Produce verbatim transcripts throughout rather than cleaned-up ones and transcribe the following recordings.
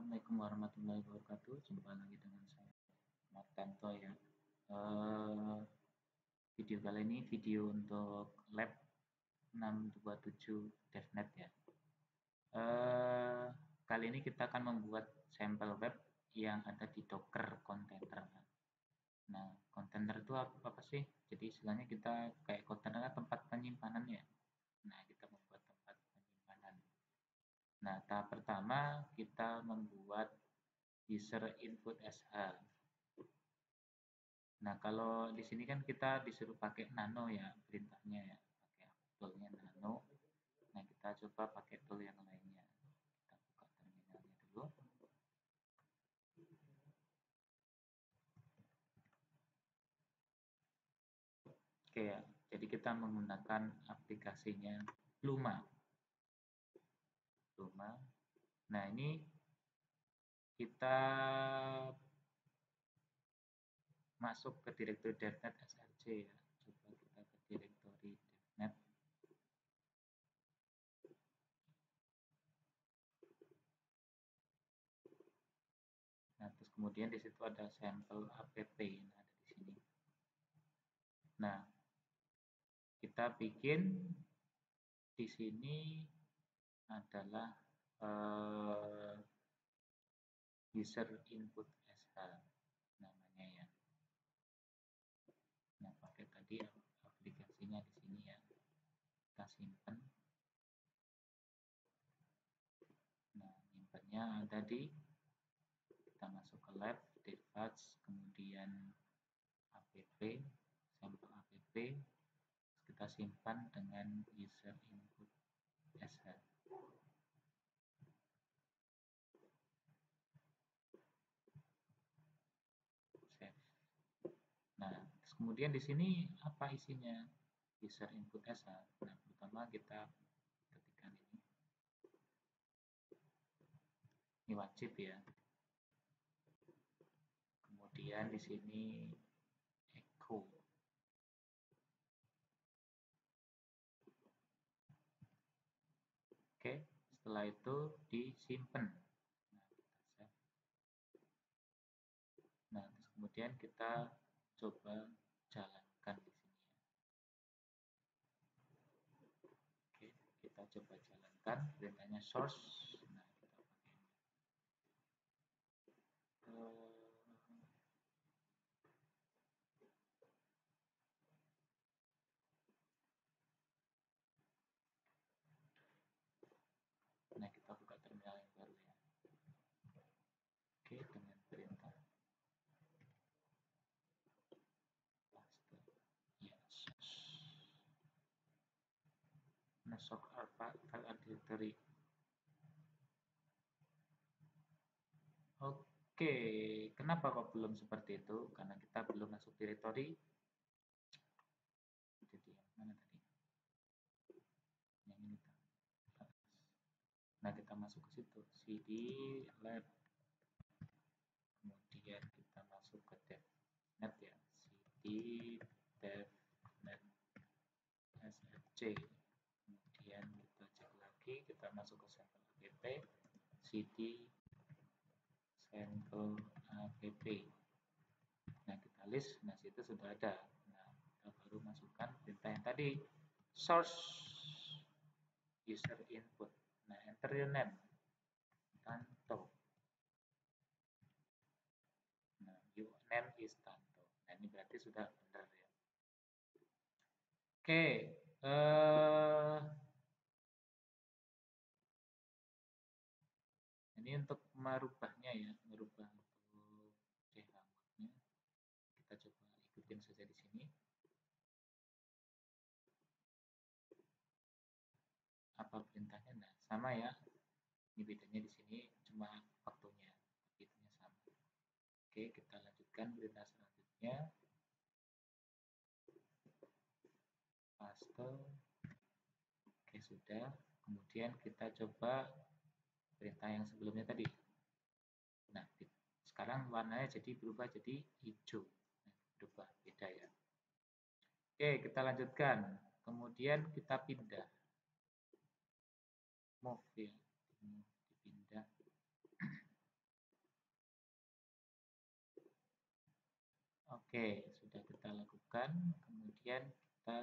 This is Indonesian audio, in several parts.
Assalamualaikum warahmatullahi wabarakatuh. Jumpa lagi dengan saya, Martanto ya. Eh, video kali ini video untuk lab enam dua tujuh DevNet ya. Eh, kali ini kita akan membuat sampel web yang ada di Docker container. Nah, container itu apa, apa sih? Jadi istilahnya kita kayak container tempat penyimpanan ya. Nah, kita membuat tempat penyimpanan. Nah, tahap pertama kita membuat user input sh. Nah, kalau di sini kan kita disuruh pakai nano ya perintahnya ya, pakai toolnya nano. Nah, kita coba pakai tool yang lainnya. Kita buka terminalnya dulu. Oke ya, jadi kita menggunakan aplikasinya Luma. Luma. Nah, ini kita masuk ke direktori devnet src ya. Coba kita ke direktori devnet. Nah, terus kemudian di situ ada sampel app, nah ada di sini. Nah, kita bikin di sini adalah uh, user input sh namanya ya. Nah, pakai tadi aplikasinya di sini ya. Kita simpan. Nah, simpannya ada di kita masuk ke lab, device, kemudian app, sampel app, kita simpan dengan user input sh. Save. Nah, kemudian di sini apa isinya? User input sh. Nah, pertama kita ketikkan ini. Ini wajib ya. Kemudian di sini echo. Oke, setelah itu disimpan. Nah, kita save. Nah, terus kemudian kita coba jalankan di sini ya. Oke, kita coba jalankan perintahnya source. Nah, kita pakai ini. Nah, kita buka terminal yang baru ya. Oke, dengan perintah paste. Yes. Masuk apa file directory. Oke, kenapa kok belum seperti itu? Karena kita belum masuk directory. Jadi yang mana tadi? Yang ini. Nah, kita masuk ke situ. Cd lab. Kemudian kita masuk ke devnet ya. Cd devnet src. Kemudian kita cek lagi, kita masuk ke sampel app. Cd sampel app. Nah, kita list, nah situ sudah ada. Nah, kita baru masukkan perintah yang tadi, source user input. Nah, enter your name, Tanto. Nah, your name is Tanto. Nah, ini berarti sudah benar ya. Oke, eh, ini untuk merubahnya ya, merubah untuk chmodnya. Kita coba ikutin saja di sini. Apa perintahnya? Nah, sama ya. Ini bedanya di sini cuma waktunya, itunya sama. Oke, kita lanjutkan perintah selanjutnya. Paste. Oke, sudah. Kemudian kita coba perintah yang sebelumnya tadi. Nah, sekarang warnanya jadi berubah jadi hijau. Nah, berubah, beda ya. Oke, kita lanjutkan. Kemudian kita pindah. Move ya. Dipindah. Oke, sudah kita lakukan. Kemudian kita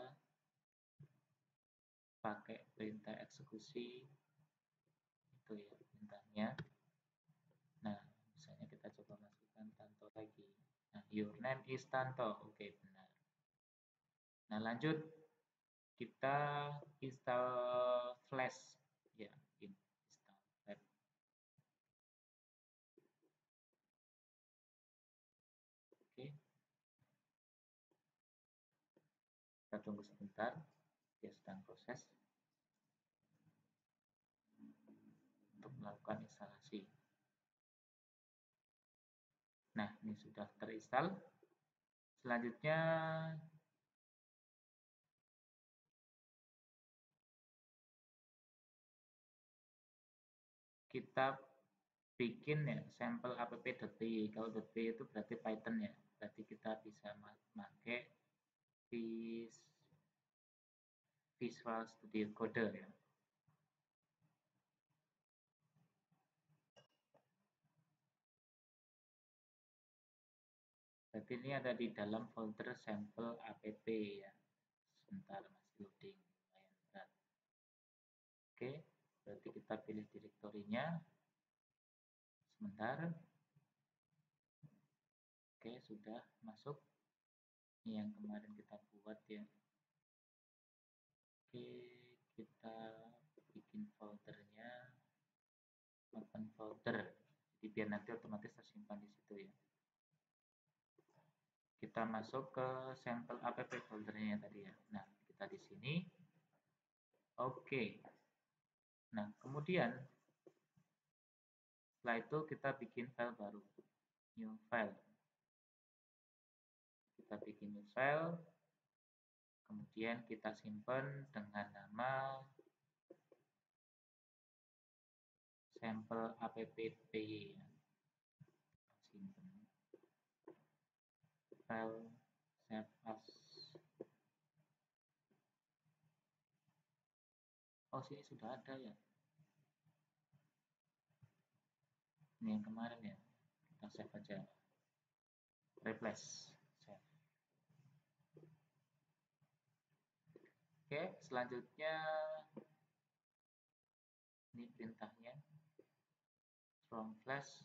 pakai perintah eksekusi itu ya perintahnya. Nah, misalnya kita coba masukkan Tanto lagi. Nah, your name is Tanto. Oke, benar. Nah, lanjut kita install Flash ya, install Flash. Oke. Kita tunggu sebentar, dia sedang proses untuk melakukan instalasi. Nah, ini sudah terinstall. Selanjutnya kita bikin ya sampel app.py. Kalau .py itu berarti Python ya. Berarti kita bisa pakai Visual Studio Code ya. Berarti ini ada di dalam folder sampel app ya. Sebentar masih loading, lumayan berat. Oke, berarti kita pilih direktorinya. Sebentar. Oke, sudah masuk. Ini yang kemarin kita buat ya. Oke, kita bikin foldernya. Open folder. Jadi biar nanti otomatis tersimpan di situ ya. Kita masuk ke sampel app foldernya tadi ya. Nah, kita di sini. Oke. Nah, kemudian setelah itu kita bikin file baru. New file. Kita bikin new file. Kemudian kita simpan dengan nama sampel app.py. Simpan. File save as. Oh, sini sudah ada ya. Ini yang kemarin ya. Kita save aja. Replace. Save. Oke, selanjutnya ini perintahnya. From flash.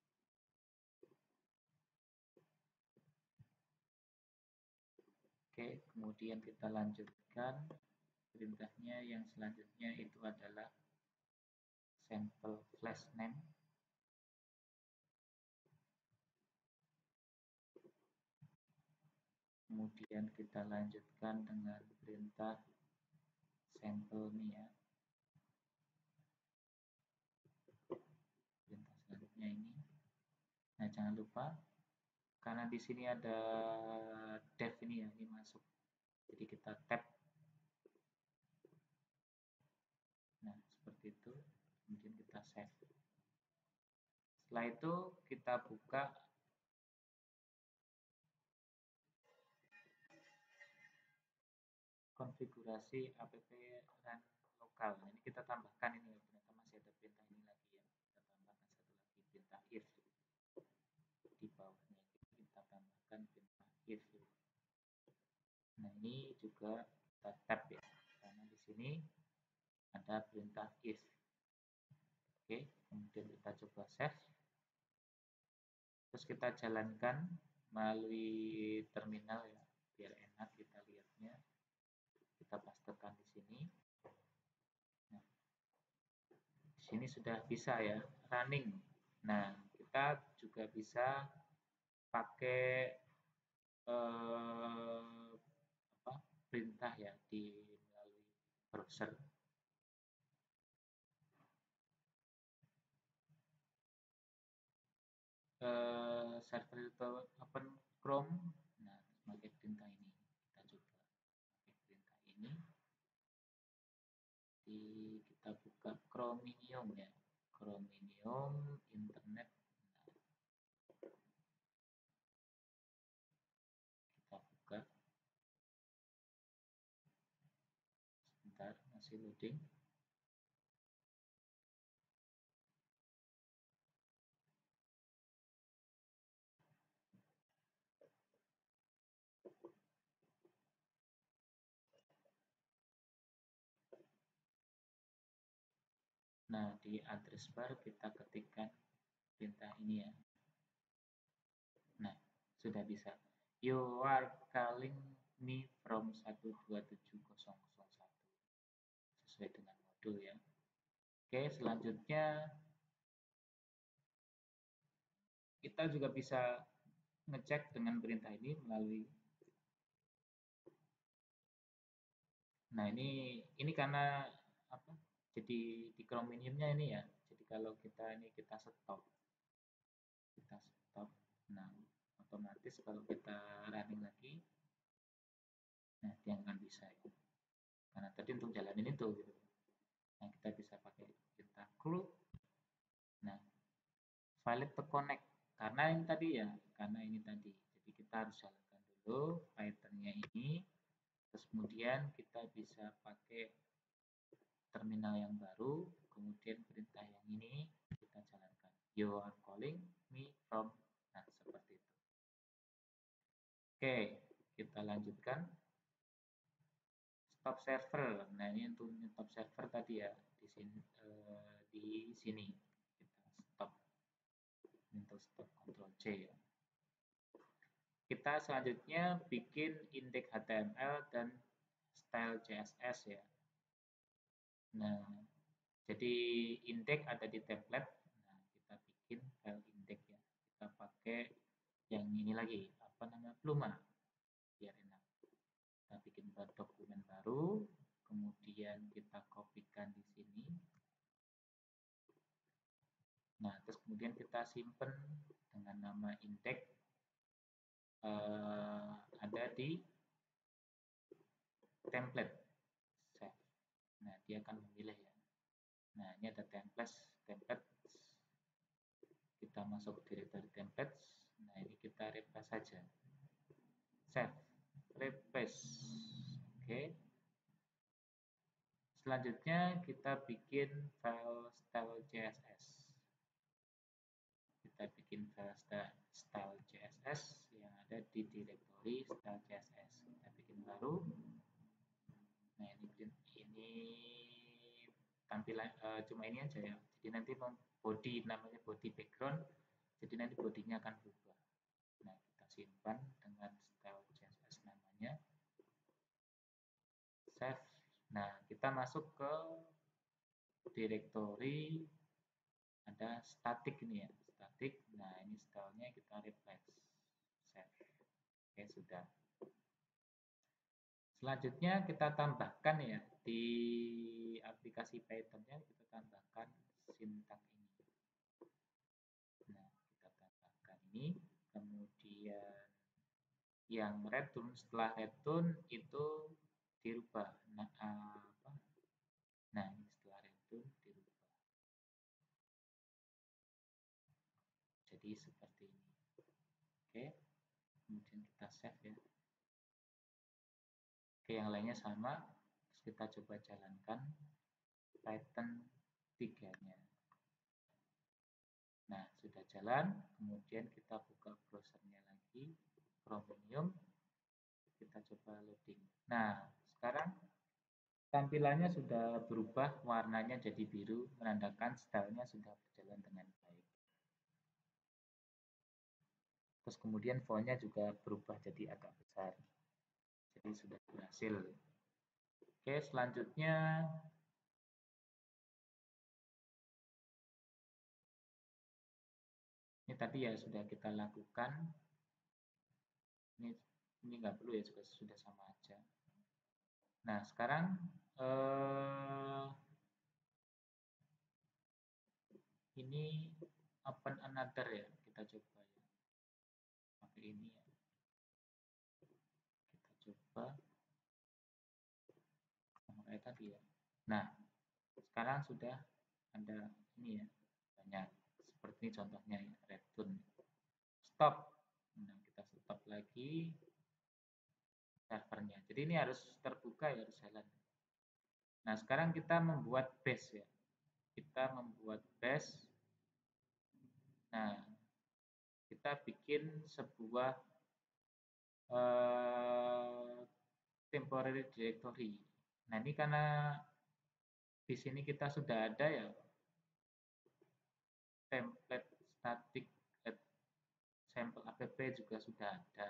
Oke, kemudian kita lanjutkan. Perintahnya yang selanjutnya itu adalah sampel flash name. Kemudian kita lanjutkan dengan perintah sampel nih ya. Perintah selanjutnya ini. Nah, jangan lupa karena di sini ada dev ini ya, ini masuk. Jadi kita tap. Nah, seperti itu. Kemudian kita save. Setelah itu kita buka konfigurasi app run lokal. Nah, ini kita tambahkan ini ya, ternyata masih ada perintah ini lagi ya. Kita tambahkan satu lagi perintah if. Di bawahnya kita tambahkan perintah if. Nah, ini juga kita tab ya. Karena di sini ada perintah if. Oke, kemudian kita coba save. Terus kita jalankan melalui terminal ya, biar enak kita lihatnya. Kita pastekan di sini. Nah, di sini sudah bisa ya, running. Nah, kita juga bisa pakai eh, apa, perintah ya di melalui browser. Uh, server itu open Chrome. Nah, pakai perintah ini. Kita coba pakai perintah ini. Di, kita buka Chromium ya. Chromium internet. Nah, kita buka. Sebentar, masih loading. Nah, di address bar kita ketikkan perintah ini ya. Nah, sudah bisa. You are calling me from satu dua tujuh nol nol satu. Sesuai dengan modul ya. Oke, selanjutnya kita juga bisa ngecek dengan perintah ini melalui. Nah, ini ini karena apa? Jadi di Chromium-nya ini ya. Jadi kalau kita ini kita stop. Kita stop. Nah, otomatis kalau kita running lagi, nah dia akan bisa ya. Karena tadi untuk jalanin itu gitu. Nah, kita bisa pakai perintah clue. Nah, valid to connect. Karena ini tadi ya, karena ini tadi. Jadi kita harus jalankan dulu Python-nya ini. Terus kemudian kita bisa pakai terminal yang baru, kemudian perintah yang ini kita jalankan. You are calling me from. Nah, seperti itu. Oke, kita lanjutkan. Stop server. Nah, ini untuk stop server tadi ya, di sini eh, di sini kita stop. Untuk stop Ctrl C ya. Kita selanjutnya bikin index H T M L dan style C S S ya. Nah, jadi index ada di template. Nah, kita bikin file index ya. Kita pakai yang ini lagi, apa namanya, Pluma, biar enak. Kita bikin dokumen baru, kemudian kita kopikan di sini. Nah, terus kemudian kita simpan dengan nama index. Uh, ada di template save. Nah, dia akan memilih ya. Nah, ini ada template, template. Kita masuk directory template. Nah, ini kita replace saja. Save, replace. Oke. Selanjutnya kita bikin file style C S S. Kita bikin file style C S S yang ada di directory style C S S. Kita bikin baru. Nah, ini ini tampilan uh, cuma ini aja ya. Jadi nanti body namanya body background. Jadi nanti bodinya akan berubah. Nah, kita simpan dengan style C S S namanya. Save. Nah, kita masuk ke directory, ada static ini ya, static. Nah, ini stylenya kita replace. Save. Oke, sudah. Selanjutnya kita tambahkan ya, di aplikasi Python-nya kita tambahkan sintak ini. Nah, kita tambahkan ini, kemudian yang return, setelah return itu dirubah. Nah, apa? Nah, ini setelah return dirubah. Jadi seperti ini. Oke, kemudian kita save ya. Oke, yang lainnya sama. Terus kita coba jalankan Python tiga-nya. Nah, sudah jalan. Kemudian kita buka browsernya lagi, Chromium. Kita coba loading. Nah, sekarang tampilannya sudah berubah, warnanya jadi biru, menandakan stylenya sudah berjalan dengan baik. Terus kemudian fontnya juga berubah jadi agak besar. Jadi sudah berhasil. Oke, selanjutnya ini tadi ya sudah kita lakukan. Ini ini nggak perlu ya, juga sudah sama aja. Nah, sekarang eh, ini open another ya, kita coba ya. Pakai ini ya. Kita coba sama kayak tadi ya. Nah, sekarang sudah ada ini ya, banyak seperti ini contohnya ya, return. Stop. Nah, kita stop lagi servernya. Jadi ini harus terbuka ya, harus jalan. Nah, sekarang kita membuat base ya. Kita membuat base. Nah, kita bikin sebuah uh, temporary directory. Nah, ini karena di sini kita sudah ada ya, template static sampel app juga sudah ada.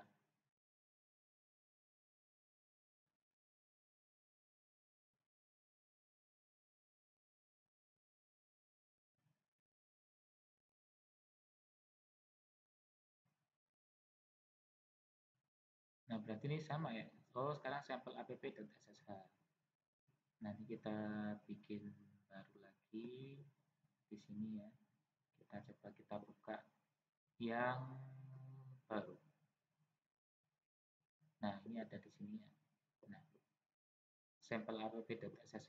Nah, berarti ini sama ya. Oh, sekarang sampel app.ssh. Nanti kita bikin baru lagi di sini ya. Kita coba kita buka yang baru. Nah, ini ada di sini ya. Nah, sampel app.ssh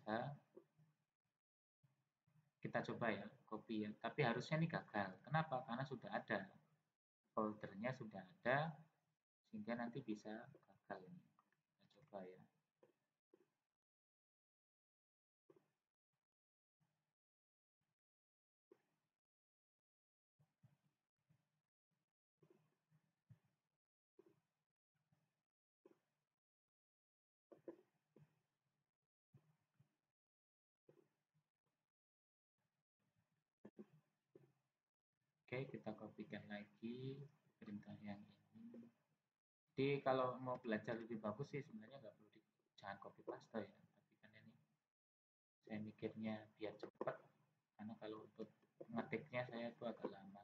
kita coba ya, copy ya. Tapi harusnya ini gagal. Kenapa? Karena sudah ada. Foldernya sudah ada, sehingga nanti bisa gagal ini. Kita coba ya. Oke, kita kopikan lagi perintah yang ini. Jadi kalau mau belajar lebih bagus sih sebenarnya nggak perlu di, jangan copy paste ya. Tapi kan ini saya mikirnya biar cepat, karena kalau untuk ngetiknya saya itu agak lama.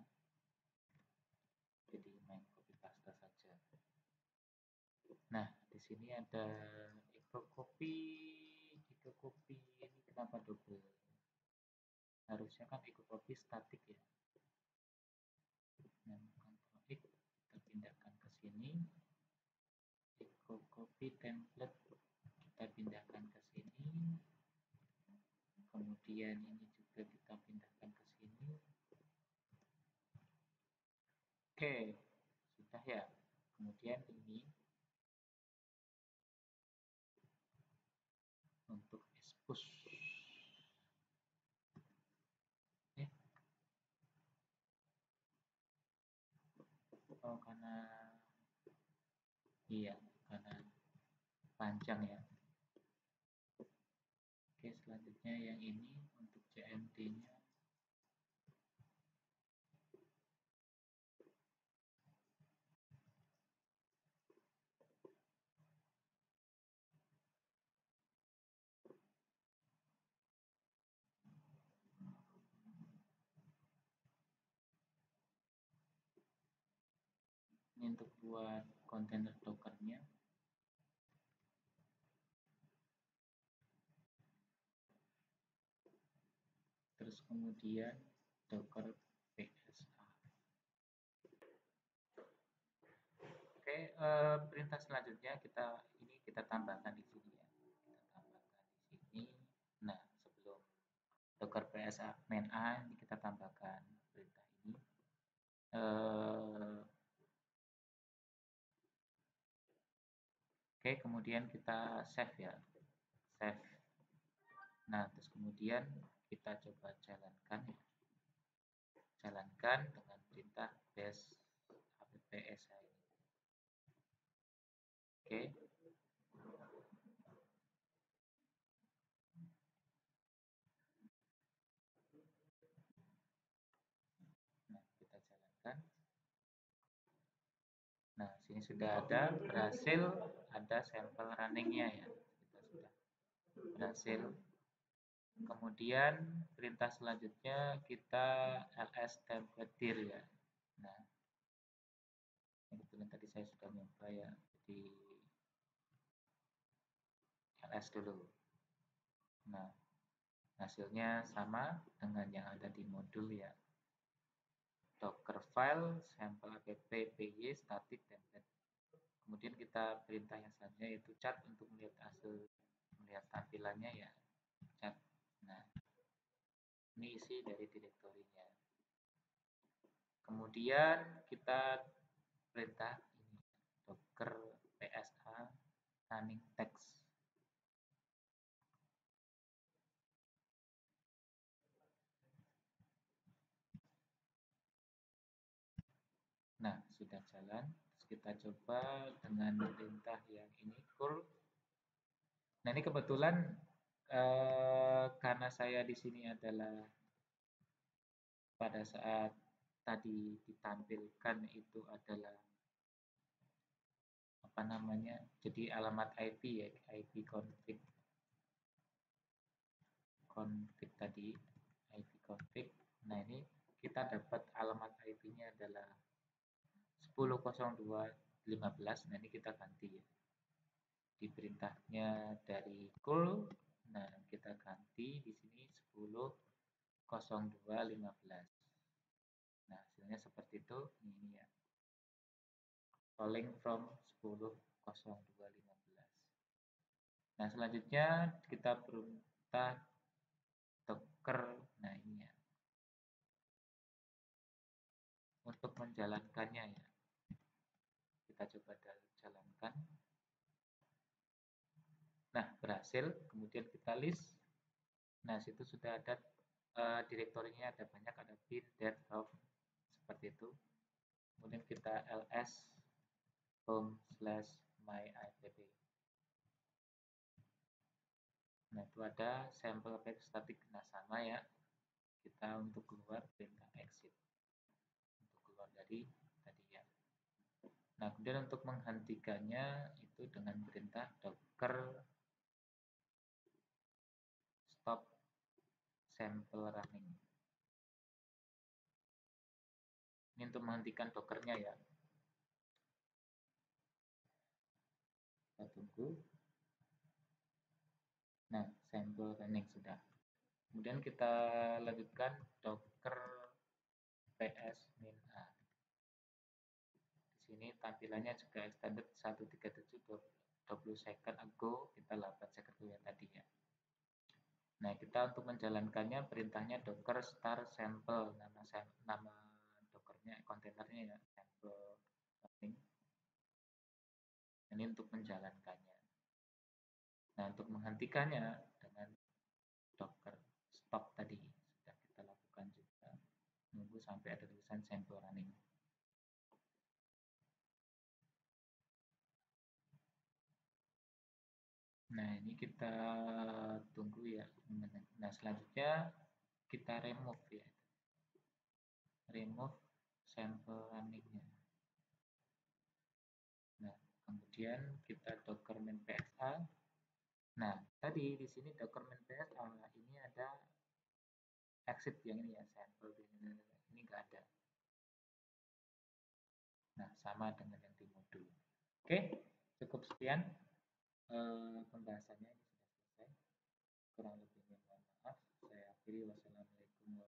Jadi main copy paste saja. Nah, di sini ada eco copy, eco copy ini kenapa double? Harusnya kan eco copy statik ya. Nah, Ctrl X kita pindahkan ke sini. Eco copy template kita pindahkan ke sini. Kemudian ini juga kita pindahkan ke sini. Oke, sudah ya. Kemudian ini untuk expose. Eh. Oh, karena iya, karena panjang ya. Oke, selanjutnya yang ini untuk C M D-nya. Ini untuk buat kontainer Docker-nya. Terus kemudian Docker P S A. Oke, eh, perintah selanjutnya kita ini kita tambahkan di sini ya. Kita tambahkan di sini. Nah, sebelum Docker P S A main A ini kita tambahkan perintah ini. Eh, Oke, kemudian kita save ya. Save. Nah, terus kemudian kita coba jalankan ya. Jalankan dengan perintah bash app.sh ini. Oke. Nah, kita jalankan. Nah, sini sudah ada berhasil, ada sampel runningnya ya. Kita sudah berhasil. Kemudian perintah selanjutnya kita ls template dir ya. Nah, kebetulan tadi saya sudah nyoba ya, jadi ls dulu. Nah, hasilnya sama dengan yang ada di modul ya. Docker file sampel app py static template. Kemudian kita perintah yang selanjutnya yaitu cat untuk melihat hasil, melihat tampilannya ya, cat. Nah, ini isi dari direktorinya. Kemudian kita perintah ini docker psa running text. Nah, sudah jalan. Terus kita coba dengan perintah yang ini curl. Nah, ini kebetulan eh, karena saya di sini adalah pada saat tadi ditampilkan itu adalah apa namanya, jadi alamat I P ya, I P config config tadi, I P config. Nah, ini kita dapat alamat I P-nya adalah sepuluh titik nol dua titik lima belas. Nah, ini kita ganti ya. Di perintahnya dari cool, nah kita ganti di sini sepuluh titik nol dua titik lima belas. Nah, hasilnya seperti itu. Ini ya. Calling from sepuluh titik nol dua titik lima belas. Nah, selanjutnya kita perintah docker. Nah, ini ya. Untuk menjalankannya ya. Kita coba jalankan. Nah, berhasil. Kemudian kita list. Nah, situ sudah ada uh, direktorinya, ada banyak, ada bin, dev, home, seperti itu. Kemudian kita ls home slash my ipp. Nah, itu ada sampel pack static. Nah, sama ya. Kita untuk keluar perintah exit. Untuk keluar dari tadi ya. Nah, kemudian untuk menghentikannya itu dengan perintah docker stop sample running. Ini untuk menghentikan dockernya ya. Kita tunggu. Nah, sample running sudah. Kemudian kita lanjutkan docker ps min a. Di sini tampilannya juga extended seratus tiga puluh tujuh dua puluh second ago, kita delapan second dulu yang tadi ya. Nah, kita untuk menjalankannya perintahnya docker start sample, nama nama dockernya, kontainernya ya, sample running. Ini untuk menjalankannya. Nah, untuk menghentikannya dengan docker stop tadi sudah kita lakukan juga. Nunggu sampai ada tulisan sample running. Nah, ini kita tunggu ya. Nah, selanjutnya kita remove ya. Remove sample running-nya. Nah, kemudian kita docker min psa. Nah, tadi di sini docker min psa ini ada exit yang ini ya, sample ini enggak ada. Nah, sama dengan yang di modul. Oke, cukup sekian. Uh, pembahasannya ini sudah selesai. Kurang lebihnya mohon maaf. Saya akhiri. Wassalamualaikum.